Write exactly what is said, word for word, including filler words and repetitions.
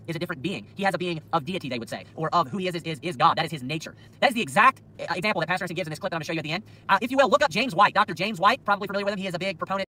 is a different being. He has a being of deity, they would say, or of who he is is, is, is God. That is his nature. That is the exact example that Pastor Harrison gives in this clip that I'm going to show you at the end. Uh, if you will, look up James White. Doctor James White, probably familiar with him. He is a big proponent